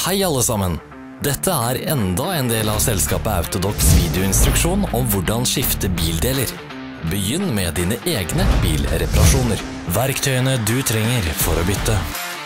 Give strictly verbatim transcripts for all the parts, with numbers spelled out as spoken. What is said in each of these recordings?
Hei alle sammen! Dette er enda en del av selskapet Autodocs videoinstruksjon om hvordan skifte bildeler. Begynn med dine egne bilreparasjoner. Verktøyene du trenger for å bytte.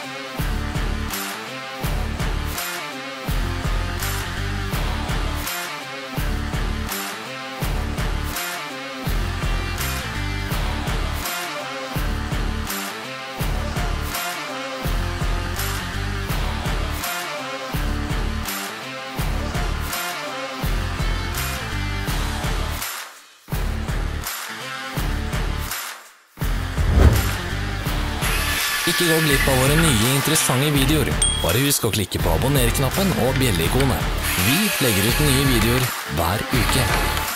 Ikke gå glipp av våre nye interessante videoer. Bare husk å klikke på abonner-knappen og bjelle-ikonet. Vi legger ut nye videoer hver uke.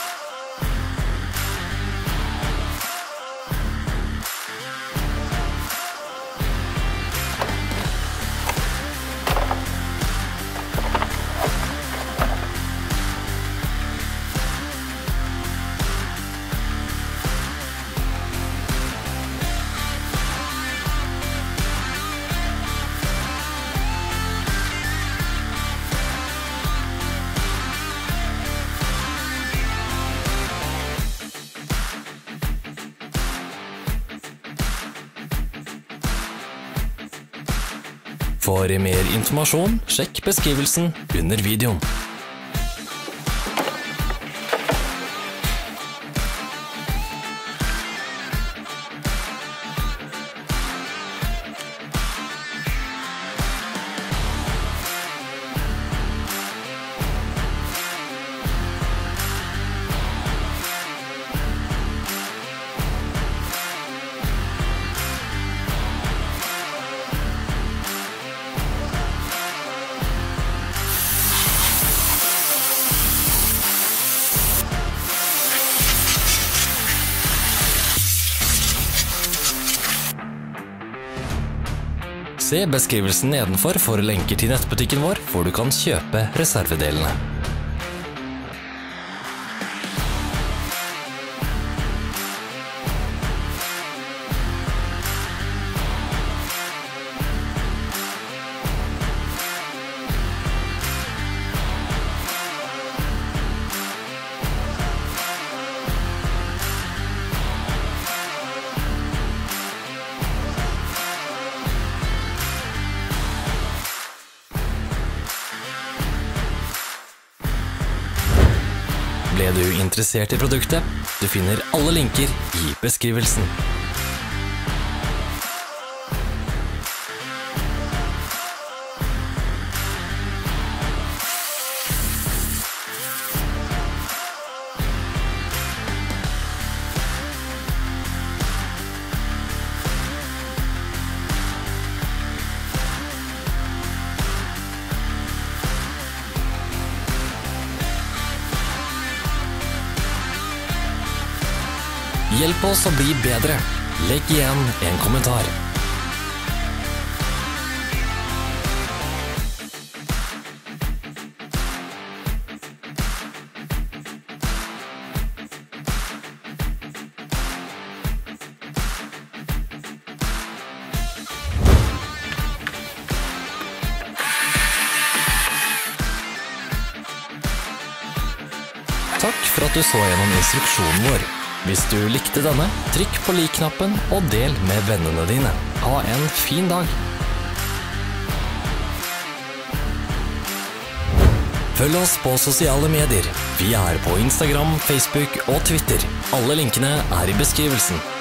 For mer informasjon, sjekk beskrivelsen under videoen. Se beskrivelsen nedenfor for lenker til nettbutikken vår, hvor du kan kjøpe reservedelene. Ble du interessert i produktet? Du finner alle linker i beskrivelsen. Hjelp oss å bli bedre. Legg igjen en kommentar. Takk for at du så gjennom instruksjonen vår. Hvis du likte denne, trykk på lik-knappen og del med vennene dine. Ha en fin dag! Følg oss på sosiale medier. Vi er på Instagram, Facebook og Twitter. Alle linkene er i beskrivelsen.